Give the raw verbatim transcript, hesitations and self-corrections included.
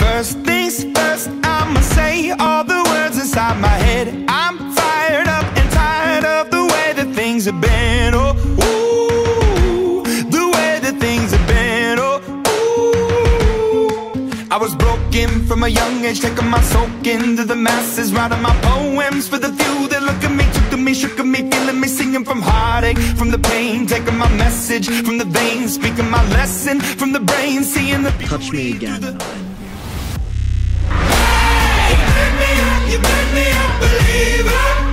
First things first, I'ma say all the words inside my head. I'm fired up and tired of the way that things have been. Oh, ooh, the way that things have been. Oh, ooh. I was broken from a young age, taking my soak into the masses, writing my poems for the few that look at me, took to me, shook at me, feeling me, singing from heartache, from the pain, taking my message from the veins, speaking my lesson from the brain, seeing the beauty. Touch me again. You made me a believer.